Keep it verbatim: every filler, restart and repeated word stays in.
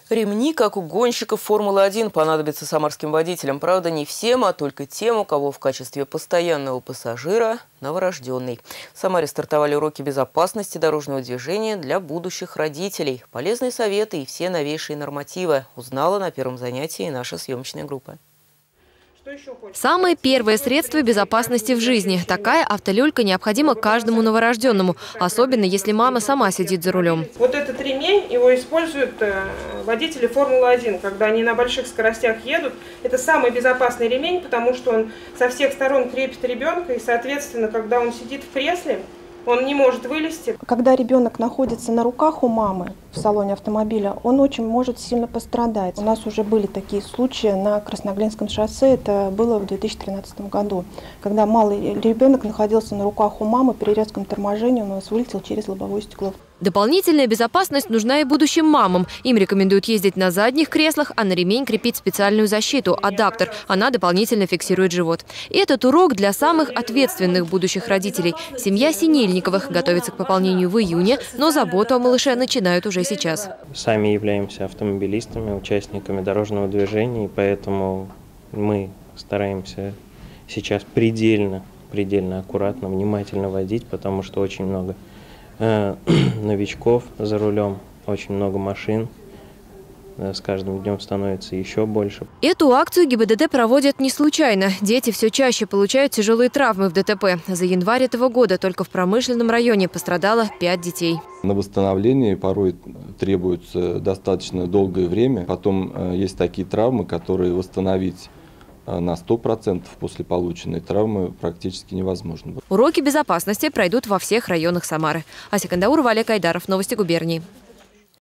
Ремни, как у гонщиков Формулы один, понадобятся самарским водителям. Правда, не всем, а только тем, у кого в качестве постоянного пассажира новорожденный. В Самаре стартовали уроки безопасности дорожного движения для будущих родителей. Полезные советы и все новейшие нормативы узнала на первом занятии наша съемочная группа. Самое первое средство безопасности в жизни. Такая автолюлька необходима каждому новорожденному, особенно если мама сама сидит за рулем. Вот этот ремень, его используют водители Формулы один, когда они на больших скоростях едут. Это самый безопасный ремень, потому что он со всех сторон крепит ребенка, и, соответственно, когда он сидит в кресле, он не может вылезти. Когда ребенок находится на руках у мамы в салоне автомобиля, он очень может сильно пострадать. У нас уже были такие случаи на Красноглинском шоссе, это было в две тысячи тринадцатом году, когда малый ребенок находился на руках у мамы, при резком торможении он у нас вылетел через лобовое стекло. Дополнительная безопасность нужна и будущим мамам. Им рекомендуют ездить на задних креслах, а на ремень крепить специальную защиту – адаптер. Она дополнительно фиксирует живот. И этот урок для самых ответственных будущих родителей. Семья Синельниковых готовится к пополнению в июне, но заботу о малыше начинают уже сейчас. Сами являемся автомобилистами, участниками дорожного движения, и поэтому мы стараемся сейчас предельно, предельно аккуратно, внимательно водить, потому что очень много новичков за рулем, очень много машин. С каждым днем становится еще больше. Эту акцию ГИБДД проводят не случайно. Дети все чаще получают тяжелые травмы в ДТП. За январь этого года только в промышленном районе пострадало пять детей. На восстановление порой требуется достаточно долгое время. Потом есть такие травмы, которые восстановить на сто процентов после полученной травмы практически невозможно. Уроки безопасности пройдут во всех районах Самары. Ася Кандаурова, Олег Айдаров. Новости губернии.